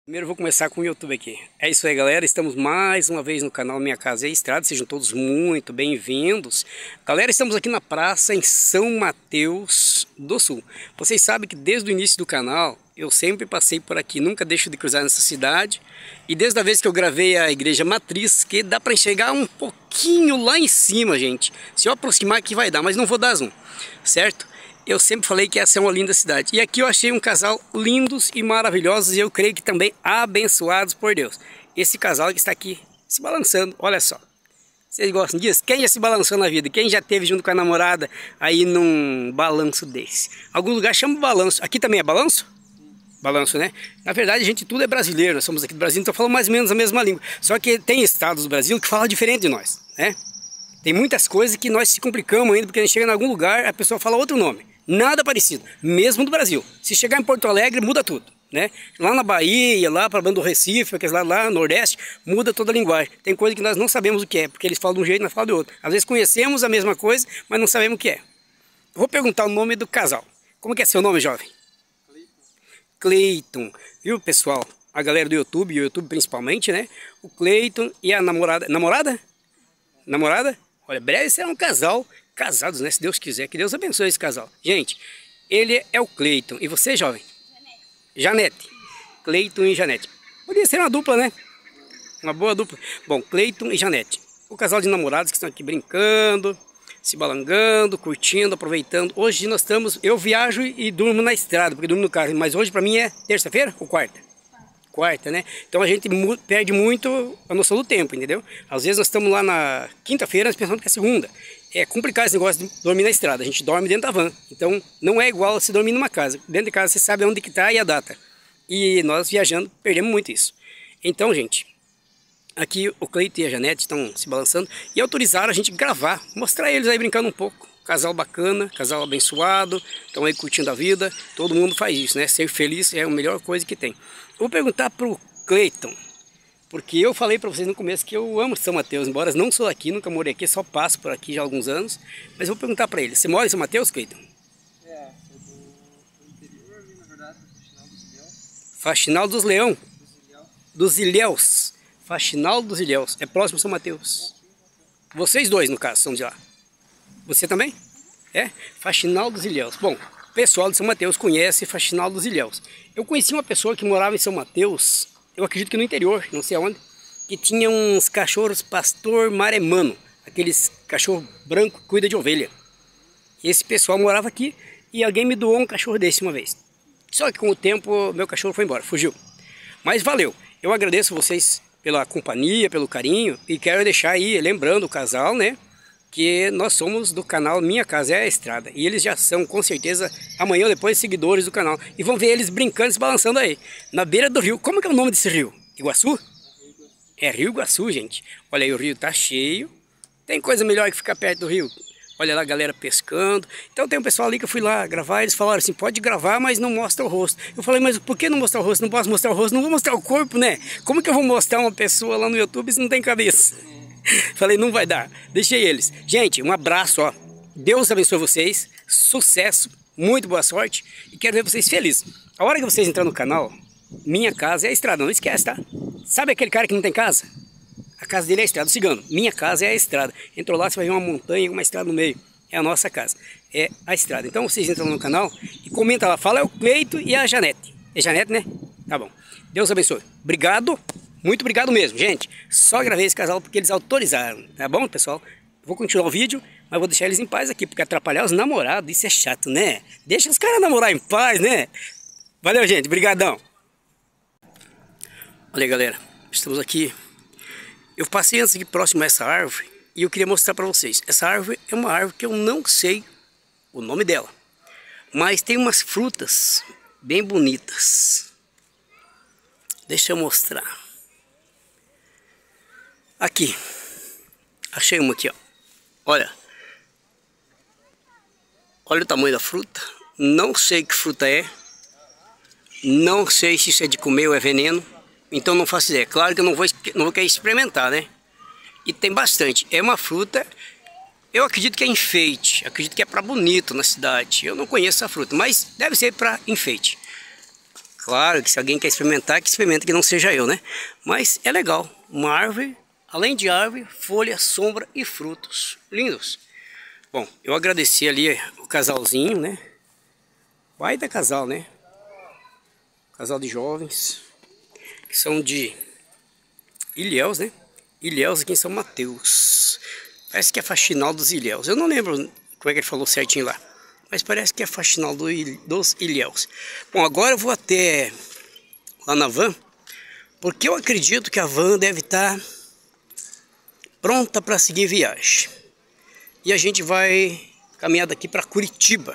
Primeiro eu vou começar com o YouTube aqui. É isso aí, galera, estamos mais uma vez no canal Minha Casa é Estrada. Sejam todos muito bem-vindos. Galera, estamos aqui na praça em São Mateus do Sul. Vocês sabem que desde o início do canal eu sempre passei por aqui, nunca deixo de cruzar nessa cidade. E desde a vez que eu gravei a igreja matriz, que dá para enxergar um pouquinho lá em cima, gente. Se eu aproximar aqui vai dar, mas não vou dar zoom, certo? Eu sempre falei que essa é uma linda cidade. E aqui eu achei um casal lindos e maravilhosos. E eu creio que também abençoados por Deus. Esse casal que está aqui se balançando, olha só. Vocês gostam disso? Quem já se balançou na vida? Quem já esteve junto com a namorada aí num balanço desse? Algum lugar chama balanço. Aqui também é balanço? Balanço, né? Na verdade, a gente tudo é brasileiro. Nós somos aqui do Brasil, então falamos mais ou menos a mesma língua. Só que tem estados do Brasil que falam diferente de nós, né? Tem muitas coisas que nós se complicamos ainda, porque a gente chega em algum lugar, a pessoa fala outro nome. Nada parecido, mesmo do Brasil. Se chegar em Porto Alegre, muda tudo, né? Lá na Bahia, lá para Bando do Recife, lá no Nordeste, muda toda a linguagem. Tem coisa que nós não sabemos o que é, porque eles falam de um jeito e nós falamos de outro. Às vezes conhecemos a mesma coisa, mas não sabemos o que é. Eu vou perguntar o nome do casal. Como que é seu nome, jovem? Cleiton. Viu, pessoal? A galera do YouTube, e o YouTube principalmente, né? O Cleiton e a namorada. Namorada? Namorada? Olha, breve será um casal, casados, né? Se Deus quiser, que Deus abençoe esse casal. Gente, ele é o Cleiton. E você, jovem? Janete. Cleiton e Janete. Podia ser uma dupla, né? Uma boa dupla. Bom, Cleiton e Janete. O casal de namorados que estão aqui brincando, se balangando, curtindo, aproveitando. Hoje nós estamos... Eu viajo e durmo na estrada, porque durmo no carro. Mas hoje para mim é terça-feira ou quarta? Quarta, né? Então a gente perde muito a noção do tempo, entendeu? Às vezes nós estamos lá na quinta-feira, nós pensamos que é segunda. É complicado esse negócio de dormir na estrada. A gente dorme dentro da van. Então não é igual se dormir numa casa. Dentro de casa você sabe onde que está e a data. E nós viajando perdemos muito isso. Então, gente, aqui o Cleiton e a Janete estão se balançando e autorizaram a gente gravar, mostrar eles aí brincando um pouco. Casal bacana, casal abençoado, estão aí curtindo a vida. Todo mundo faz isso, né? Ser feliz é a melhor coisa que tem. Vou perguntar pro Cleiton, porque eu falei para vocês no começo que eu amo São Mateus, embora não sou aqui, nunca morei aqui, só passo por aqui já há alguns anos. Mas eu vou perguntar para ele, você mora em São Mateus, Cleiton? É, sou do interior ali, na verdade, do Faxinal dos Leão. Dos Ilhéus. Ilhéus. Faxinal dos Ilhéus. É próximo a São Mateus. Vocês dois, no caso, são de lá. Você também? É? Faxinal dos Ilhéus. Bom, o pessoal de São Mateus conhece Faxinal dos Ilhéus. Eu conheci uma pessoa que morava em São Mateus, eu acredito que no interior, não sei aonde, que tinha uns cachorros pastor maremano, aqueles cachorro branco que cuida de ovelha. E esse pessoal morava aqui e alguém me doou um cachorro desse uma vez. Só que com o tempo meu cachorro foi embora, fugiu. Mas valeu, eu agradeço vocês pela companhia, pelo carinho e quero deixar aí, lembrando o casal, né? Que nós somos do canal Minha Casa é a Estrada. E eles já são, com certeza, amanhã ou depois, seguidores do canal. E vão ver eles brincando, se balançando aí. Na beira do rio. Como que é o nome desse rio? Iguaçu? É Rio Iguaçu, gente. Olha aí, o rio tá cheio. Tem coisa melhor que ficar perto do rio. Olha lá a galera pescando. Então tem um pessoal ali que eu fui lá gravar. Eles falaram assim, pode gravar, mas não mostra o rosto. Eu falei, mas por que não mostrar o rosto? Não posso mostrar o rosto? Não vou mostrar o corpo, né? Como que eu vou mostrar uma pessoa lá no YouTube se não tem cabeça? Falei, não vai dar, deixei eles. Gente, um abraço, ó. Deus abençoe vocês, sucesso, muito boa sorte e quero ver vocês felizes. A hora que vocês entrarem no canal, Minha Casa é a Estrada, não esquece, tá? Sabe aquele cara que não tem casa? A casa dele é a estrada, o cigano. Minha Casa é a Estrada. Entrou lá, você vai ver uma montanha e uma estrada no meio. É a nossa casa, é a estrada. Então vocês entram no canal e comenta lá, fala é o Cleiton e a Janete. É Janete, né? Tá bom. Deus abençoe. Obrigado. Muito obrigado mesmo, gente. Só gravei esse casal porque eles autorizaram, tá bom, pessoal? Vou continuar o vídeo, mas vou deixar eles em paz aqui, porque atrapalhar os namorados, isso é chato, né? Deixa os caras namorar em paz, né? Valeu, gente. Brigadão. Olha aí, galera. Estamos aqui. Eu passei antes aqui próximo a essa árvore e eu queria mostrar para vocês. Essa árvore é uma árvore que eu não sei o nome dela, mas tem umas frutas bem bonitas. Deixa eu mostrar. Aqui, achei uma aqui, ó. Olha, olha o tamanho da fruta. Não sei que fruta é. Não sei se isso é de comer ou é veneno. Então não faço ideia. Claro que eu não vou querer experimentar, né? E tem bastante. É uma fruta, eu acredito que é enfeite. Acredito que é para bonito na cidade. Eu não conheço essa fruta, mas deve ser para enfeite. Claro que se alguém quer experimentar, que experimenta, que não seja eu, né? Mas é legal. Uma árvore, além de árvore, folha, sombra e frutos. Lindos. Bom, eu agradeci ali o casalzinho, né? Pai da casal, né? Casal de jovens. Que são de Ilhéus, né? Ilhéus aqui em São Mateus. Parece que é Faxinal dos Ilhéus. Eu não lembro como é que ele falou certinho lá. Mas parece que é Faxinal dos Ilhéus. Bom, agora eu vou até lá na van. Porque eu acredito que a van deve estar pronta para seguir viagem. E a gente vai caminhar daqui para Curitiba.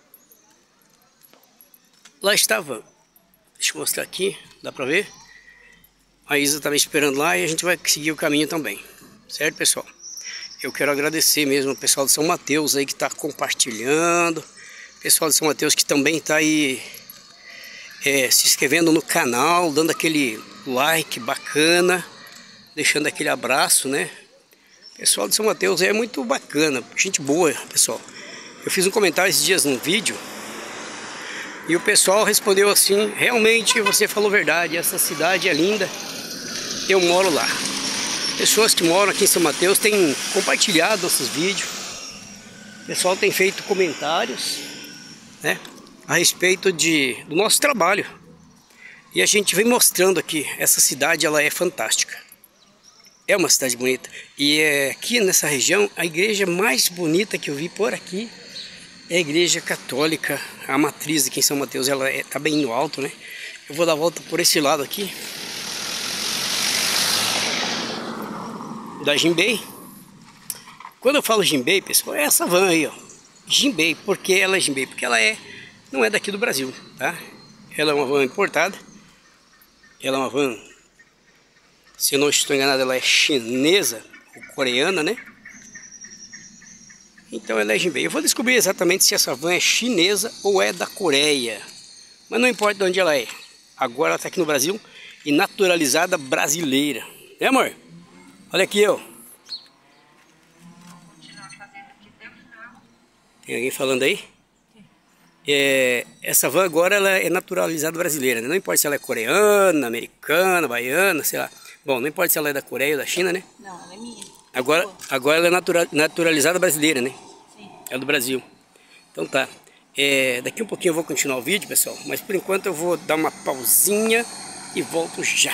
Lá está a van. Deixa eu mostrar aqui, dá para ver? A Isa estava esperando lá e a gente vai seguir o caminho também. Certo, pessoal? Eu quero agradecer mesmo o pessoal de São Mateus aí que está compartilhando. Pessoal de São Mateus que também está aí se inscrevendo no canal, dando aquele like bacana, deixando aquele abraço, né? Pessoal de São Mateus é muito bacana, gente boa, pessoal. Eu fiz um comentário esses dias num vídeo e o pessoal respondeu assim: realmente você falou verdade, essa cidade é linda, eu moro lá. Pessoas que moram aqui em São Mateus têm compartilhado nossos vídeos, o pessoal tem feito comentários, né, a respeito do nosso trabalho. E a gente vem mostrando aqui, essa cidade ela é fantástica. É uma cidade bonita. E aqui nessa região, a igreja mais bonita que eu vi por aqui é a igreja católica, a matriz aqui em São Mateus. Ela está bem no alto, né? Eu vou dar a volta por esse lado aqui da Jimbei. Quando eu falo Jimbei, pessoal, é essa van aí, ó. Jimbei. Por que ela é Jimbei? Porque ela não é daqui do Brasil, tá? Ela é uma van importada. Ela é uma van, se eu não estou enganado, ela é chinesa ou coreana, né? Então ela é Jimbei. Eu vou descobrir exatamente se essa van é chinesa ou é da Coreia. Mas não importa de onde ela é. Agora ela está aqui no Brasil e naturalizada brasileira. É, amor? Olha aqui, ó. Tem alguém falando aí? Essa van agora ela é naturalizada brasileira, né? Não importa se ela é coreana, americana, baiana, sei lá. Bom, não importa se ela é da Coreia ou da China, né? Não, ela é minha. Agora ela é naturalizada brasileira, né? Sim. É do Brasil. Então tá. Daqui um pouquinho eu vou continuar o vídeo, pessoal. Mas por enquanto eu vou dar uma pausinha e volto já.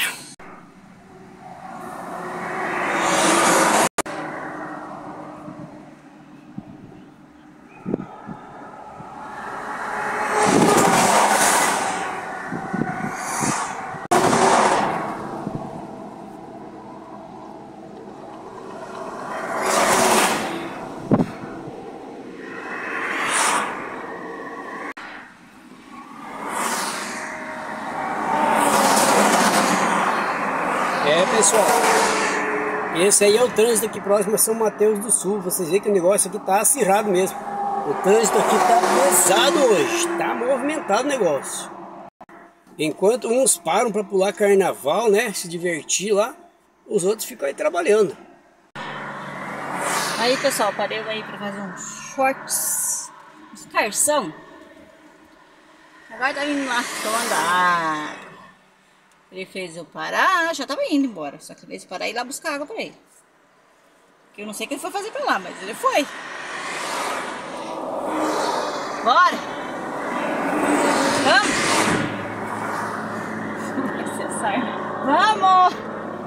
Pessoal, esse aí é o trânsito aqui próximo a São Mateus do Sul. Vocês veem que o negócio aqui tá acirrado mesmo. O trânsito aqui tá pesado hoje, tá movimentado o negócio. Enquanto uns param para pular carnaval, né, se divertir lá, os outros ficam aí trabalhando. Aí, pessoal, parei aí para fazer uns shorts, uns carção. Agora tá indo lá tomando água. Ele fez eu parar, já tava indo embora. Só que ele fez eu parar e ir lá buscar água pra ele. Que eu não sei o que ele foi fazer pra lá, mas ele foi. Bora! Vamos! Vamos!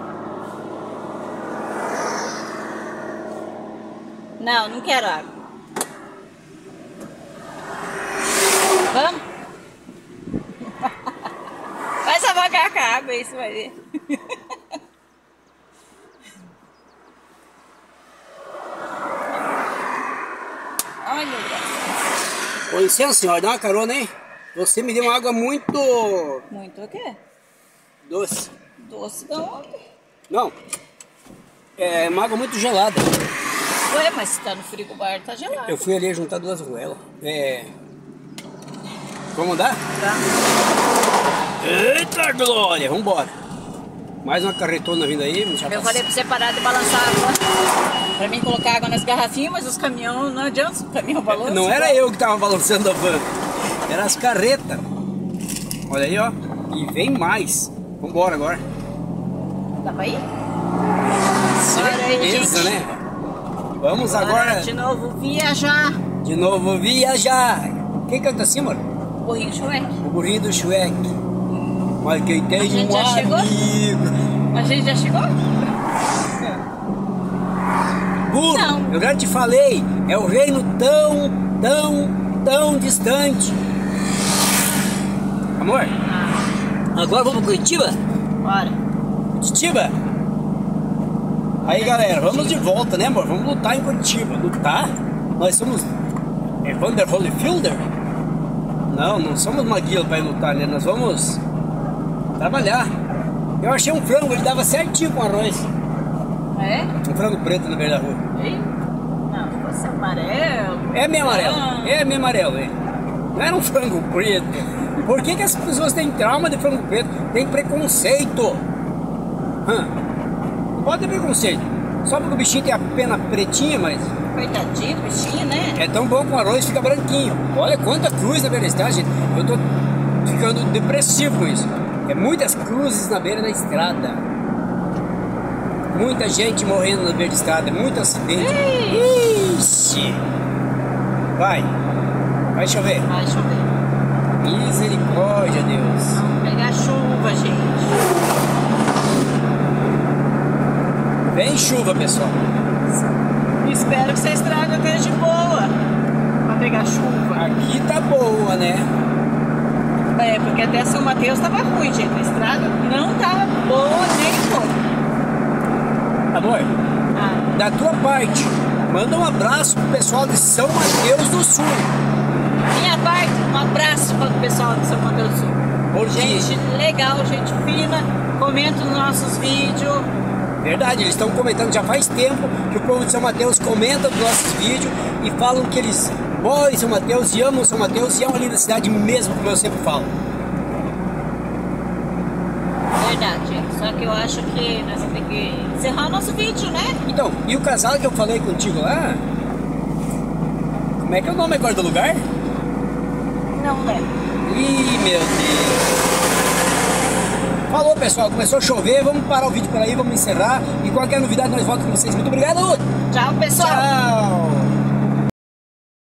Não, não quero água. Vamos! Vai só vagar com a água, isso vai ver. Ai, meu Deus. Com licença, senhora, dá uma carona aí. Você me deu uma água muito... Muito o quê? doce. Doce da onde? Não. É uma água muito gelada. Ué, mas se tá no frigobar, tá gelado. Eu fui ali juntar duas ruelas. Vamos dar? Tá. Eita glória, vambora. Mais uma carretona vindo aí. Eu falei pra você parar de balançar água. Pra mim colocar água nas garrafinhas, mas os caminhões não adianta, o caminhão balança. Não era eu que tava balançando a van, era as carretas. Olha aí, ó. E vem mais. Vambora agora. Dá pra ir? Bora aí, Certeza, gente. né? Vamos Bora agora de novo viajar. de novo viajar. Quem canta assim, mano? Burrinho Shrek. O burrinho do Shrek. Mas quem tem gente um já chegou? amigo. A gente já chegou? Burro, Não. eu já te falei, é o reino tão distante. Amor, agora vamos para Curitiba? Bora. Curitiba? Aí galera, vamos de volta, né amor? Vamos lutar em Curitiba. Lutar? Nós somos Evander Holyfielder? Não somos Maguila para ir lutar, né? Nós vamos trabalhar. Eu achei um frango, ele dava certinho com arroz. É? Um frango preto no meio da rua. Ei? Não, se fosse amarelo. É meio amarelo, Ah. é meio amarelo, é. Não era um frango preto. Por que as pessoas têm trauma de frango preto? Tem preconceito. Não pode ter preconceito. Só porque o bichinho tem a pena pretinha, mas Coitadinho, bichinho, né? é tão bom com arroz, fica branquinho. Olha quanta cruz na beira da estrada, gente. Eu tô ficando depressivo com isso. É muitas cruzes na beira da estrada. Muita gente morrendo na beira da estrada, muito acidente. Ixi! Vai chover. Vai chover. Misericórdia, Deus. Vamos pegar chuva, gente. Vem chuva, pessoal. Espero que essa estrada esteja boa pra pegar chuva. Aqui tá boa, né? É, porque até São Mateus tava ruim, gente. A estrada não tava boa nem um pouco. Amor, Ah, da tua parte, manda um abraço pro pessoal de São Mateus do Sul. minha parte, um abraço para o pessoal de São Mateus do Sul. Bom dia. Gente legal, gente fina, comenta nos nossos vídeos. Verdade, eles estão comentando já faz tempo que o povo de São Mateus comenta nos nossos vídeos e falam que eles moram em São Mateus e amam São Mateus e é uma linda cidade mesmo, como eu sempre falo. Verdade, gente. Só que eu acho que nós vamos ter que encerrar o nosso vídeo, né? Então, e o casal que eu falei contigo lá? Como é que é o nome agora do lugar? Não lembro. Ih, meu Deus. Falou, pessoal, começou a chover, vamos parar o vídeo por aí, vamos encerrar e qualquer novidade nós voltamos com vocês. Muito obrigado. Tchau, pessoal. Tchau.